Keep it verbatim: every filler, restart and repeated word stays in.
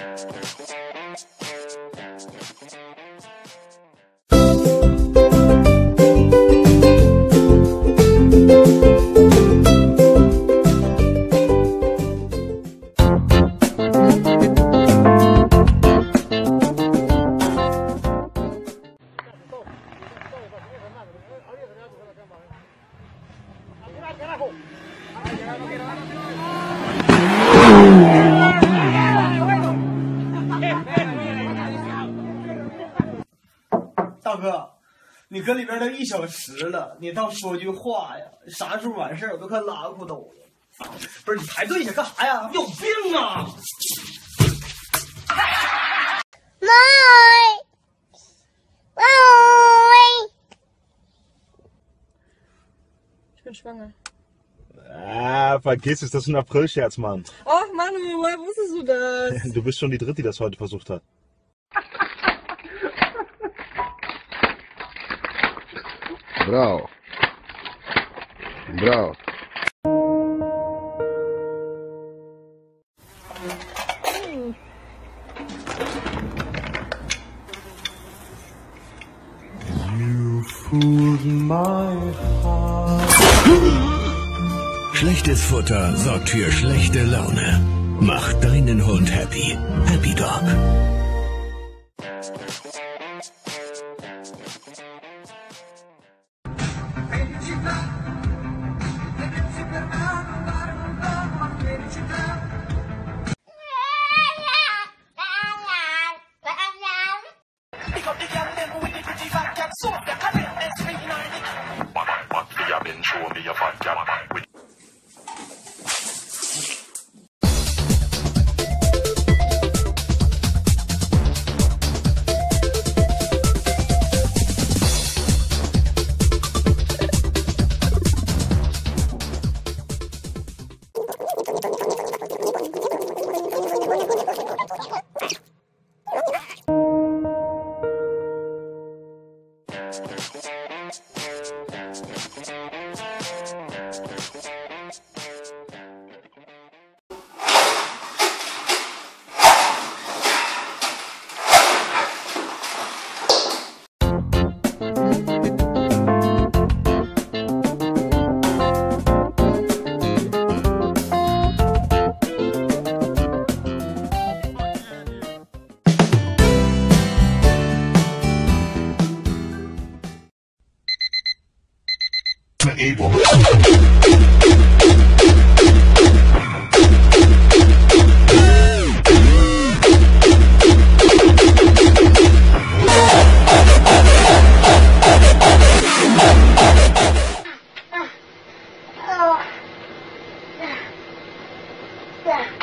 大哥，你搁里边都一小时了，你倒说句话呀！啥时候完事儿？我都快拉裤兜了。不是你排队去干啥呀？有病啊！ 妈，妈， Schwanger. Ah, vergiss es, das ist ein Aprilscherz, Mann. Och, Manu, woher wusstest du das? Du bist schon die Dritte, die das heute versucht hat. Bravo. Bravo. You fooled my heart. Schlechtes Futter sorgt für schlechte Laune. Mach deinen Hund happy. Happy Dog. Able. Yeah.